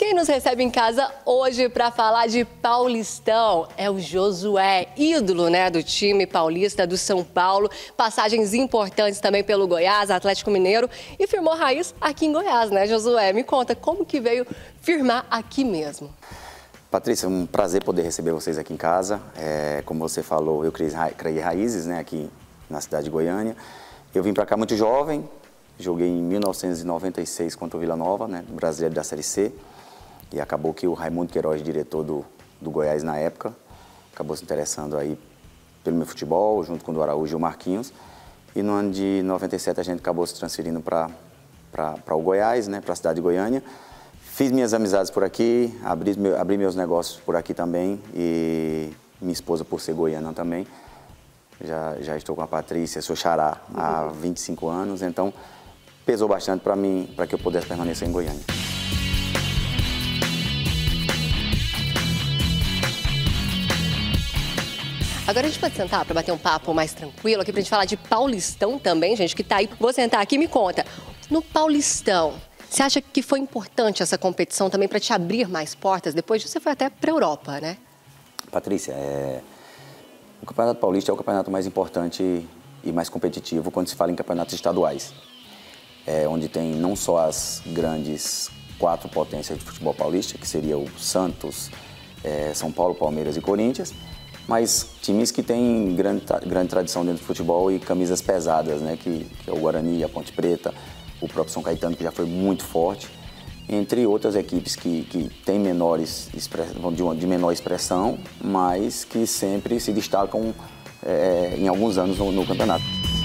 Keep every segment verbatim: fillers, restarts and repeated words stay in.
Quem nos recebe em casa hoje para falar de Paulistão é o Josué, ídolo, né, do time paulista do São Paulo. Passagens importantes também pelo Goiás, Atlético Mineiro, e firmou raiz aqui em Goiás, né, Josué? Me conta, como que veio firmar aqui mesmo? Patrícia, é um prazer poder receber vocês aqui em casa. É, como você falou, eu criei, ra criei raízes, né, aqui na cidade de Goiânia. Eu vim para cá muito jovem, joguei em mil novecentos e noventa e seis contra o Vila Nova, né, brasileiro da Série C. E acabou que o Raimundo Queiroz, diretor do, do Goiás na época, acabou se interessando aí pelo meu futebol, junto com o do Araújo e o Marquinhos. E no ano de noventa e sete a gente acabou se transferindo para o Goiás, né, para a cidade de Goiânia. Fiz minhas amizades por aqui, abri, meu, abri meus negócios por aqui também, e minha esposa, por ser goiana também. Já, já estou com a Patrícia, sou xará há vinte e cinco anos, então pesou bastante para mim, para que eu pudesse permanecer em Goiânia. Agora a gente pode sentar para bater um papo mais tranquilo aqui, para a gente falar de Paulistão também, gente, que tá aí. Vou sentar aqui e me conta, no Paulistão, você acha que foi importante essa competição também para te abrir mais portas? Depois você foi até para a Europa, né? Patrícia, é... o Campeonato Paulista é o campeonato mais importante e mais competitivo quando se fala em campeonatos estaduais. É onde tem não só as grandes quatro potências de futebol paulista, que seria o Santos, é, São Paulo, Palmeiras e Corinthians, mas times que têm grande, grande tradição dentro do futebol e camisas pesadas, né? Que, que é o Guarani, a Ponte Preta, o próprio São Caetano, que já foi muito forte, entre outras equipes que, que têm menores, de, de menor expressão, mas que sempre se destacam é, em alguns anos no, no campeonato.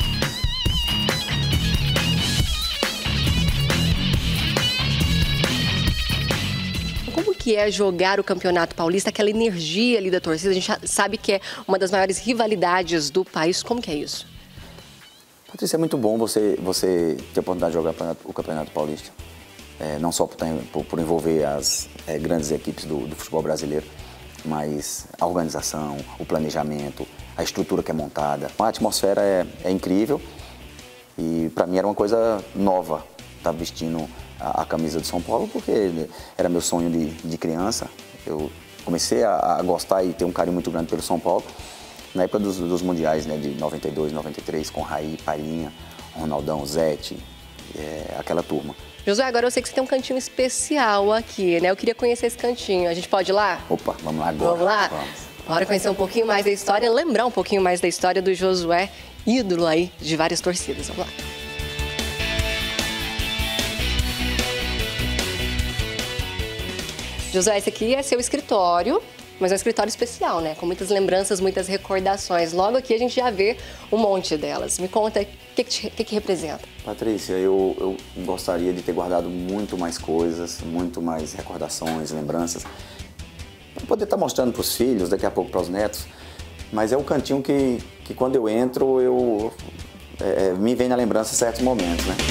Como que é jogar o Campeonato Paulista, aquela energia ali da torcida? A gente sabe que é uma das maiores rivalidades do país. Como que é isso? Patrícia, é muito bom você, você ter a oportunidade de jogar o Campeonato Paulista. É, não só por, por, por envolver as é, grandes equipes do, do futebol brasileiro, mas a organização, o planejamento, a estrutura que é montada. A atmosfera é, é incrível e para mim era uma coisa nova estar vestindo a, a camisa do São Paulo, porque era meu sonho de, de criança. Eu comecei a, a gostar e ter um carinho muito grande pelo São Paulo na época dos, dos mundiais, né, de noventa e dois, noventa e três, com Raí, Palhinha, Ronaldão, Zete, é, aquela turma. Josué, agora eu sei que você tem um cantinho especial aqui, né? Eu queria conhecer esse cantinho. A gente pode ir lá? Opa, vamos lá agora. Vamos lá? Vamos. Bora conhecer um pouquinho mais da história, lembrar um pouquinho mais da história do Josué, ídolo aí de várias torcidas. Vamos lá. Josué, esse aqui é seu escritório, mas é um escritório especial, né? Com muitas lembranças, muitas recordações. Logo aqui a gente já vê um monte delas. Me conta, o que, que, que, que representa? Patrícia, eu, eu gostaria de ter guardado muito mais coisas, muito mais recordações, lembranças, para poder estar mostrando para os filhos, daqui a pouco para os netos. Mas é um cantinho que, que quando eu entro, eu, é, me vem na lembrança certos momentos, né?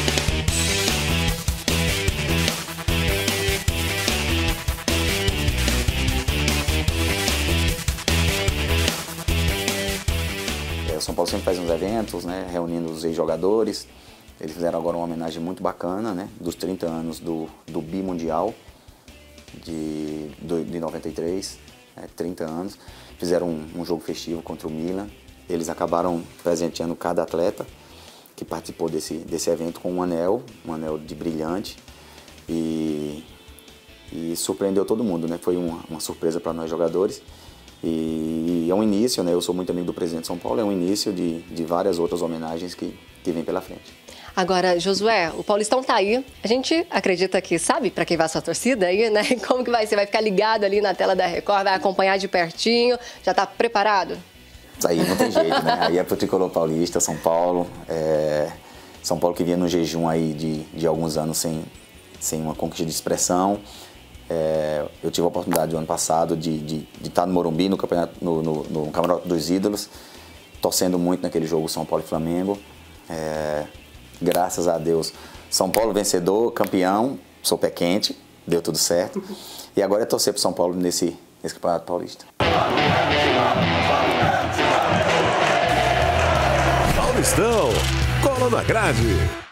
O São Paulo sempre faz uns eventos, né, reunindo os ex-jogadores. Eles fizeram agora uma homenagem muito bacana, né, dos trinta anos do, do Bimundial de, de noventa e três, né, trinta anos. Fizeram um, um jogo festivo contra o Milan. Eles acabaram presenteando cada atleta que participou desse, desse evento com um anel, um anel de brilhante. E, e surpreendeu todo mundo, né, foi uma, uma surpresa para nós jogadores. E é um início, né? Eu sou muito amigo do presidente de São Paulo, é um início de, de várias outras homenagens que, que vem pela frente. Agora, Josué, o Paulistão tá aí. A gente acredita que sabe para quem vai a sua torcida aí, né? Como que vai ser? Vai ficar ligado ali na tela da Record, vai acompanhar de pertinho, já tá preparado? Isso aí não tem jeito, né? Aí é pro tricolor paulista, São Paulo. É... São Paulo que vinha no jejum aí de, de alguns anos sem, sem uma conquista de expressão. É, eu tive a oportunidade no ano passado de, de, de estar no Morumbi, no, campeonato, no, no, no Camarote dos Ídolos, torcendo muito naquele jogo São Paulo e Flamengo. É, graças a Deus, São Paulo vencedor, campeão, sou pé quente, deu tudo certo. E agora é torcer para São Paulo nesse, nesse Campeonato Paulista. Paulistão, cola na grade.